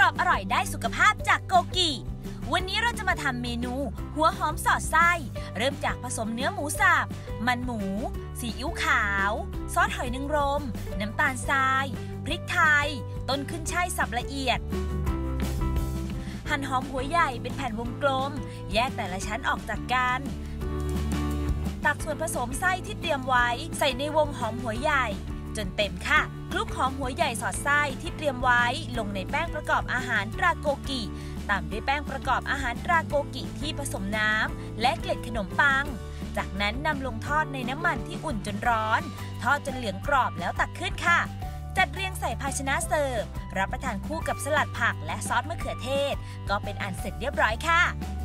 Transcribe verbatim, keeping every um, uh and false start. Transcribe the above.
อบอร่อยได้สุขภาพจากโกกิวันนี้เราจะมาทำเมนูหัวหอมสอดไส้เริ่มจากผสมเนื้อหมูสับมันหมูซีอิ๊วขาวซอสหอยนางรมน้ำตาลทรายพริกไทยต้นขึ้นช่ายสับละเอียดหั่นหอมหัวใหญ่เป็นแผ่นวงกลมแยกแต่ละชั้นออกจากกันตักส่วนผสมไส้ที่เตรียมไว้ใส่ในวงหอมหัวใหญ่จนเต็มค่ะคลุกหอมหัวใหญ่สอดไส้ที่เตรียมไว้ลงในแป้งประกอบอาหารตราโกกิตามด้วยแป้งประกอบอาหารตราโกกิที่ผสมน้ำและเกล็ดขนมปังจากนั้นนำลงทอดในน้ำมันที่อุ่นจนร้อนทอดจนเหลืองกรอบแล้วตักขึ้นค่ะจัดเรียงใส่ภาชนะเสิร์ฟรับประทานคู่กับสลัดผักและซอสมะเขือเทศก็เป็นอันเสร็จเรียบร้อยค่ะ